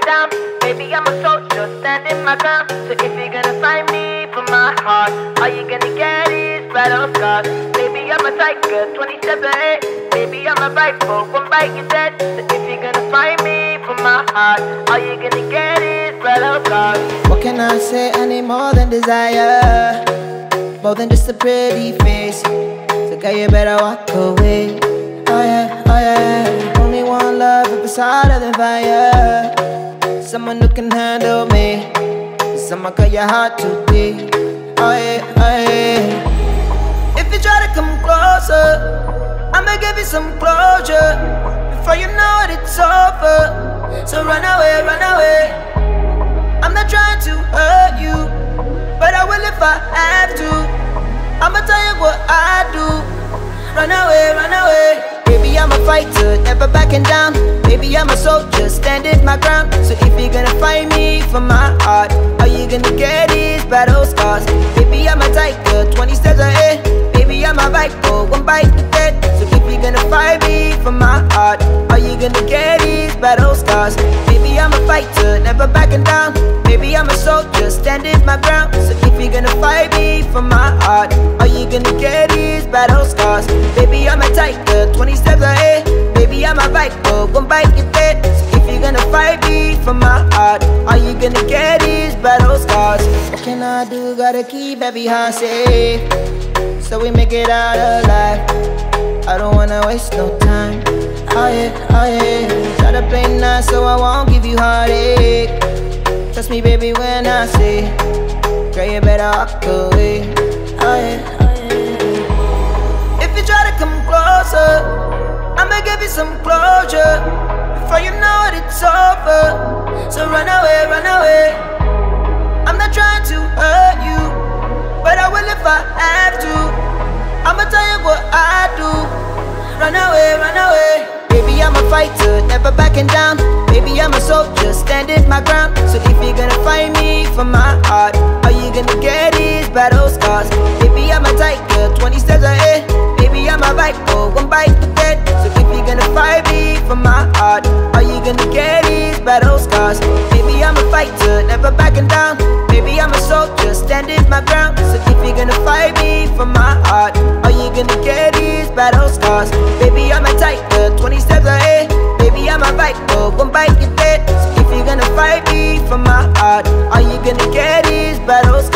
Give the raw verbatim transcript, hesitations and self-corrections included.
down. Baby, I'm a soldier, standing my ground. So if you're gonna find me for my heart, all you gonna get is battle scars. Baby, I'm a tiger, twenty-seven eight. Baby, I'm a rifle, one bite you dead. So if you're gonna find me for my heart, all you gonna get is battle scars. What can I say? I need more than desire, more than just a pretty face. So girl, you better walk away. Oh yeah, oh yeah. Only one love if it's hotter than fire. Someone who can handle me. Someone cut your heart to be. Oh yeah, oh yeah. If you try to come closer, I'ma give you some closure. Before you know it, it's over. So run away, run away. I'm not trying to hurt you, but I will if I have to. I'ma tell you what I do. Run away, run away. Baby, I'm a fighter, never backing down. Baby, I'm a soldier, standing my ground. So if you're gonna find me for my heart, all you gonna get is battle scars. Baby, I'm a tiger, twenty steps ahead. Baby, I'm a rifle, one bite to dead. So if you're gonna find me for my heart, all you gonna get is battle scars. Baby, I'm a fighter, never backing down. Baby, I'm a soldier, standing my ground. So if you're gonna fight me for my heart, all you gonna get is battle scars. Baby, I'm a tiger, twenty steps ahead. Baby, I'm a rifle, one bite you dead. So if you're gonna fight me for my heart, all you gonna get is battle scars. What can I do? Gotta keep every heart safe, so we make it out alive. I don't wanna waste no time. Oh yeah, oh yeah. Try to play nice so I won't give you heartache. Trust me, baby, when I say, girl, you better walk away. Oh yeah, oh yeah. If you try to come closer, I'ma give you some closure. Before you know it, it's over. So run away, run away. I'm not trying to hurt you, but I will if I have to. I'ma tell you what I do. Run away, run away. Baby, I'm a fighter, never backing down. Baby, I'm a soldier, standing my ground. So if you're gonna find me for my heart, all you gonna get is battle scars. Baby, I'm a tiger, twenty steps ahead. Baby, I'm a rifle, one bite to dead. So if you're gonna fight me for my heart, all you gonna get is battle scars. Baby, I'm a fighter, never backing down. Baby, I'm a soldier, standing my ground. So if you're gonna fight me for my heart, all you gonna get is battle scars. Baby, I'm a tiger, twenty steps ahead. Baby, I'm a rifle, one bite you dead. So if you're gonna fight me for my heart, all you gonna get is battle scars.